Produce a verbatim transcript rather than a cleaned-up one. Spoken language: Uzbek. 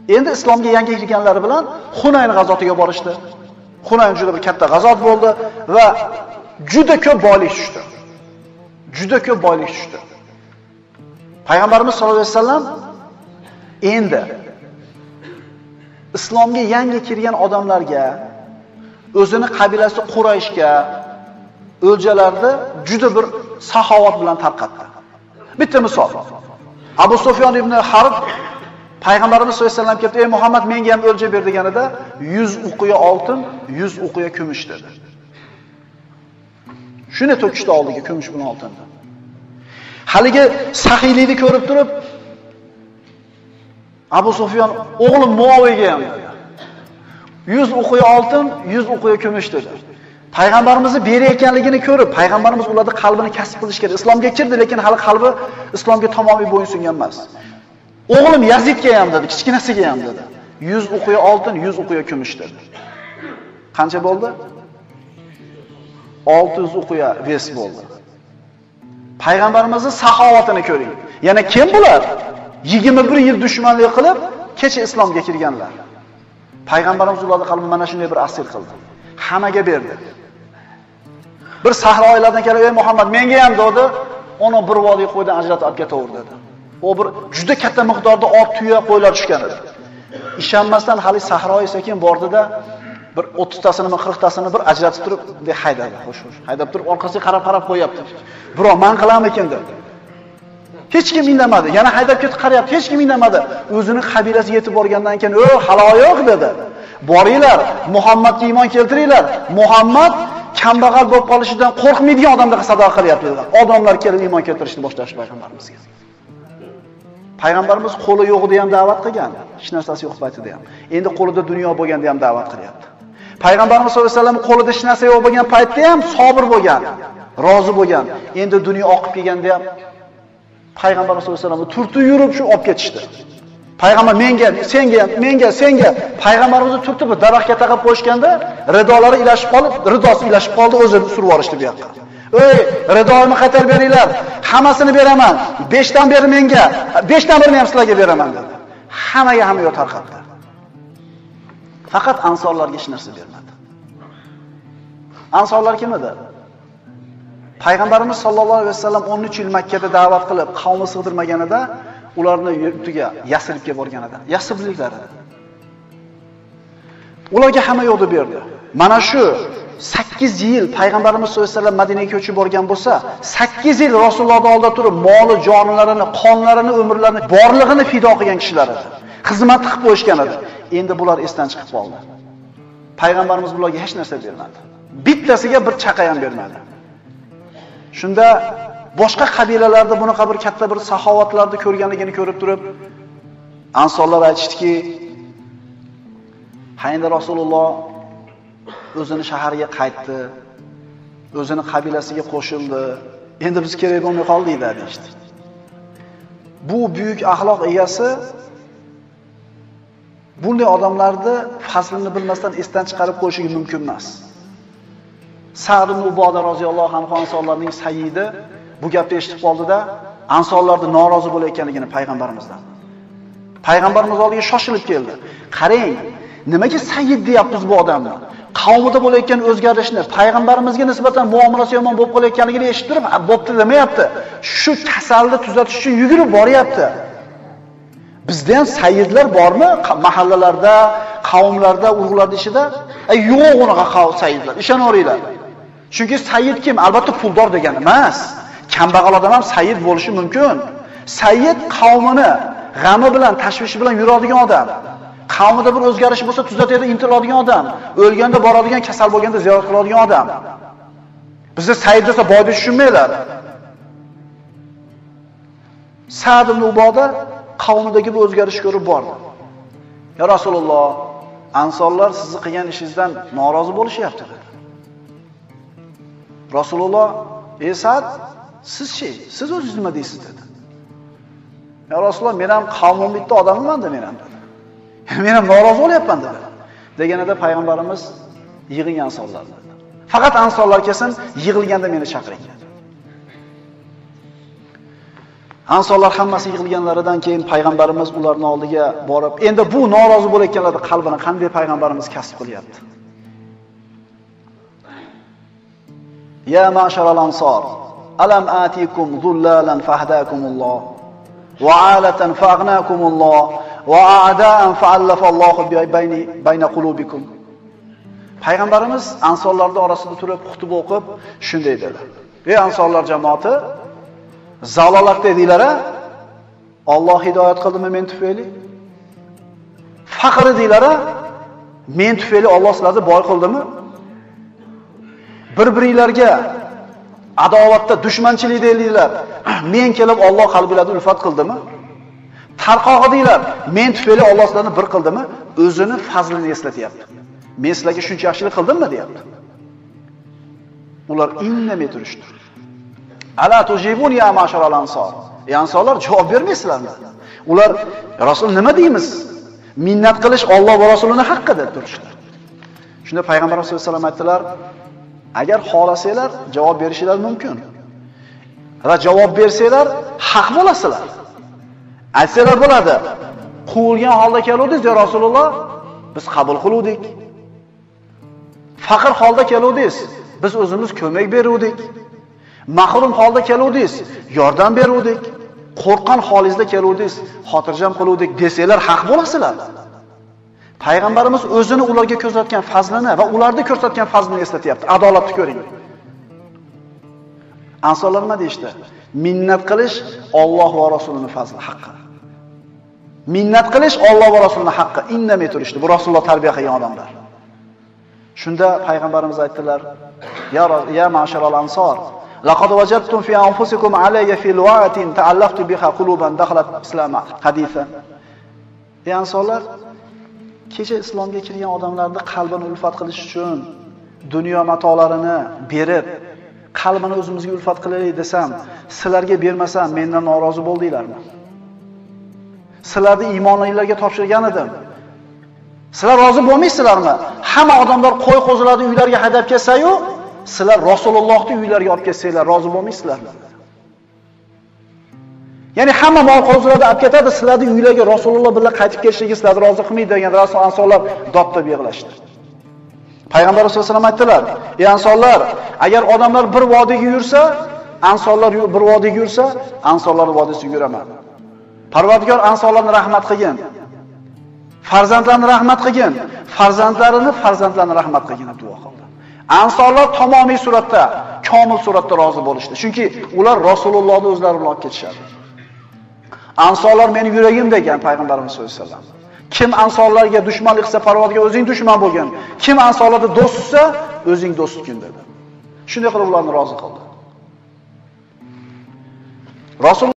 Endi islomga yangi kirganlari bilan Hunayn g'azotiga borishdi. Hunayn juda bir katta g'azot bo'ldi va juda ko'p boylik tushdi. Juda ko'p boylik tushdi. Payg'ambarimiz sollallohu alayhi vasallam endi islomga yangi kirgan odamlarga, o'zini qabilasi Qurayshga o'ljalarni juda bir saxovat bilan tarqatdi. Bitta misol. Abu Sufyon ibn Harb Payg'ambarimiz sollallohu alayhi vasallam kelib, "Ey Muhammad, menga ham o'lja ber" deganida yuz uqiya oltin, yuz uqiya kumush dedi. Shuni to'kishdi oldiga kumush bilan oltinni. Haligi saxiylikni ko'rib turib Abu Sufyon o'g'lim Muoviyaga ham dedi. yuz uqiya oltin, yuz uqiya kumush dedi. Payg'ambarimizni berayotganligini ko'rib, payg'ambarimiz ularning qalbini kasb qilish kerak. Islomga kirdi, lekin hali qalbi islomga tamomiy bo'ysungan emas. O'g'lim Yazidga ham dedi, kichkinasiga ham dedi. yuz uqiya oltin, yuz uqiya kumush dedi. Qancha bo'ldi? olti yuz uqiya ves bo'ldi. Payg'ambarimizning saxovatini ko'ring. Yana kim bular? yigirma bir yil dushmanlik qilib, kecha islomga kirganlar. Payg'ambarimiz ularning qalbini mana shunday bir asir qildi. Hammaga berdi. Bir sahroylardan kelib, "Ey Muhammad, menga ham" dedi. Uni bir vodiy qo'ydan ajratib olib ketaverdi dedi. O bir juda katta miqdorda ot, tuya, qo'ylar tushgan edi. Ishonmasdan hali sahroyi sekin bordida bir o'ttiztasini, qirqtasini bir ajratib turib, bunday haydadi. Xo'sh-xo'sh. Haydab turib, orqasiga qarab-qarab qo'yapti. Biroq men qilaman dedi. Hech kim indamadi. Yana haydab ketib qarayapti, hech kim indamadi. O'zining qabilasiga yetib borgandan keyin, "O, haloyoq" dedi. "Boringlar, Muhammadga iymon keltiringlar. Muhammad kambag'al bo'lib qolishidan qo'rqmaydigan odamlarga sado qilyapti" dedi. Odamlar kelib iymon keltirishni boshlashdi payg'ambarimizga. Payg'ambarimiz qo'li yo'g'ida ham da'vat qilgan, hech narsasi yo'q paytida ham. Endi qo'lida dunyo bo'lganda ham da'vat qilyapti. Payg'ambarimiz sollallohu alayhi vasallam qo'lida hech narsa yo'q bo'lgan paytda ham sabr bo'lgan, rozi bo'lgan. Endi dunyo oqib kelganda ham Payg'ambarimiz sollallohu alayhi vasallam turtib yurib shu olib ketishdi. Payg'ambar menga, senga, menga, senga payg'ambarimizni turtib daraxtga taqib qo'yishganda ridolari ilashib qolib, ridosi ilashib qoldi, o'zini surib olishdi bu yoqqa. "Ey, ridoimni qaytarib beringlar. Hammasini beraman. besh dan beri menga, besh dan birini ham sizlarga beraman" dedi. Hammaga hamma yo'q tarqatdi. Faqat ansorlarga hech narsa bermadi. Ansorlar kim edi? Payg'ambarimiz sollallohu alayhi vasallam o'n uch yil Makka da da'vat qilib, qavmi sig'dirmaganida, ularni yurtiga Yasribga borganida, Yasribliklar edi. Ularga hamma yo'qni berdi. Mana shu sakkiz yil Payg'ambarimiz sollallohu alayhi vasallam Madinaga ko'chib borgan bo'lsa, sakkiz yil Rasulullohning oldida turib, moli, jonlarini, qonlarini, umrlarini, borlig'ini fido qilgan kishilar edi. Xizmat qilib qo'yishgan edi. Endi bular esdan chiqib qoldi. Payg'ambarimiz bularga hech narsa bermadi. Bittasiga bir chaqa ham bermadi. Shunda boshqa qabilalarda bunaqa bir katta bir saxovatlarni ko'rganligini ko'rib turib, ansorlar aytishdiki, "Hayda Rasululloh o'zini shahariga qaytdi, o'zini qabilasiga qo'shildi. Endi biz kerak bo'lmay qoldik" dedi işte. Bu buyuk axloq egasi bunday odamlarni faslini bilmasdan esdan chiqarib qo'yishi mumkin emas. Sa'd ibn Uboda roziyallohu anhu ansorlarning sayyidi bu gapni eshitib qoldida, ansorlarning norozi bo'layotganligini payg'ambarimizdan. Payg'ambarimiz oldiga shoshilib keldi. "Qarang, nimaga sayyid deyapmiz bu odamni? Qavmida bo'layotgan o'zgarishni, payg'ambarimizga nisbatan muomalasi yomon bo'lib qolayotganligini eshitib turib, bo'pti demayapti. Shu kasalni tuzatish uchun yugurib boryapti. Bizda ham sayyidlar bormi? Mahallalarda, qavmlarda, urug'larda ishida? Ey, yo'q unaqa qavm sayyidlar. Ishonaveringlar. Chunki sayyid kim? Albatta puldor degani emas. Kambag'al odam ham sayyid bo'lishi mumkin. Sayyid qavmini g'ami bilan, tashvishi bilan yuradigan odam. Qavmida bir o'zgarish bo'lsa tuzatadi, intiladigan odam. O'lganda boradigan, kasal bo'lganda ziyorat qiladigan odam. Bizda sayyid desa boyda tushunmaylar. Sa'd ibn Uboda qavmidagi bir o'zgarish ko'rib bordi. "Ya Rasululloh, ansorlar sizni qilgan ishingizdan norozi bo'lishyapti" dedi. Rasululloh, "Ey Sa'd, siz-chi? Siz o'zingiz nima deysiz?" dedi. "Ya Rasululloh, men ham qavmim bitta odamman-da men ham" dedi. "Men ham norozi bo'lyapman" dedi. Deganida payg'ambarimiz yig'ing ansorlar dedi. "Faqat ansorlar kelsin, yig'ilganda meni chaqiring" dedi. Ansorlar hammasi yig'ilganlaridan keyin payg'ambarimiz ularning oldiga borib, endi bu norozi bo'layotganlarning qalbini qanday payg'ambarimiz kasb qilyapti? Ya ma'sharal ansor, alam atikum dhullalan fahdakumulloh wa 'alatan fa'agnakumulloh va a'da'an fa'allafa Allohu bayni bayna qulubikum. Payg'ambarimiz ansorlarning orasida turib xutba o'qib shunday dedi. Ey ansorlar jamoati, zalolatda edinglar-a? Alloh hidoyat qildimi men tufayli? Faqr edinglar-a? Men tufayli Alloh sizlarni boy qildimi? Bir-biringlarga adovatda, dushmanchilikda edinglar. Men kelib Alloh qalbingizda ulfat qildimi? Tarqoq edinglar. Men tufayli Alloh sizlarni bir qildimi? O'zini fazlini eslatyapti. Men sizlarga shuncha yaxshilik qildimmi deyapti. Ular indamay turishdi. Ala tujibun ya ma'sharal ansor. Ey ansorlar, javob bermaysizlarmi? Ular Rasul nima deymiz? Minnat qilish Alloh va Rasulining haqqi deb turishdi. Shunda payg'ambar sollallohu alayhi vasallam aytdilar, agar xohlasanglar javob berishinglar mumkin. Va javob bersanglar haq bo'lasizlar. Aytsanglar bo'ladi. Quvilgan holda keluvdingiz ya Rasululloh, biz qabul qiluvdik. Faqir holda keluvdingiz, biz o'zimiz ko'mak beruvdik. Mahrum holda keluvdingiz, yordam beruvdik. Qo'rqqan holingizda keluvdingiz, xotirjam qiluvdik desanglar haq bo'lasizlar. Payg'ambarimiz o'zini ularga ko'rsatgan fazlini va ularga ko'rsatgan fazlini eslatyapti. Adolatni ko'ring. Ansorlar nima deyishdi? Minnat qilish Alloh va Rasulining fazli haqqi. Minnat qilish Alloh va Rasulining haqqi. Indamay turishdi. Bu Rasululloh tarbiya qilgan odamlar. Shunda payg'ambarimiz aytdilar: "Ya ya ma'sharal ansor, laqad wajadtum fi anfusikum alayya fi lu'atin ta'allaftu biha quluban dakhalat islama." Hadisi. Ey ansorlar, kecha islomga kirgan odamlarni qalbini ulfat qilish uchun dunyo matolarini berib, qalbini o'zimizga ulfat qilaylik desam, sizlarga bermasam mendan norozi bo'ldinglarmi? Sizlarni iymonlilarga topshirgan edim. Sizlar rozi bo'lmaysizlarmi? Hamma odamlar qo'y qo'zilarni uylariga haydab kelsa-yu, sizlar Rasulullohning uylariga olib kelsanglar rozi bo'lmaysizlarmi? Ya'ni hamma mol qo'zilarni olib ketadi, sizlarning uylarga Rasululloh bilan qaytib kelishingiz sizlarni rozi qilmaydi degan Rasul ansorlar dod-deb yig'lashdi. Payg'ambar sollallohu alayhi vasallam aytdilar: "Ey ansorlar, agar odamlar bir vodiyga yursa, ansorlar bir vodiyga yursa, ansorlar vodiysiga yuraman. Parvardigor ansorlarni rahmat qilgin. Farzandlarni rahmat qilgin, farzandlarini farzandlarini rahmat qilgin" deb duo qildi. Ansorlar tamomiy suratda, komil suratda rozi bo'lishdi. Chunki ular Rasulullohni o'zlari bilan olib ketishadi. Ansorlar meni yuragim degan payg'ambarimiz sollallohu alayhi vasallam. Kim ansorlarga dushmanlik qilsa, Parvardigor o'zing dushman bo'lgin. Kim ansorlarga do'st tutsa, o'zing do'st tutgin dedi. Shunday qilib ularni rozi qildi. Rasul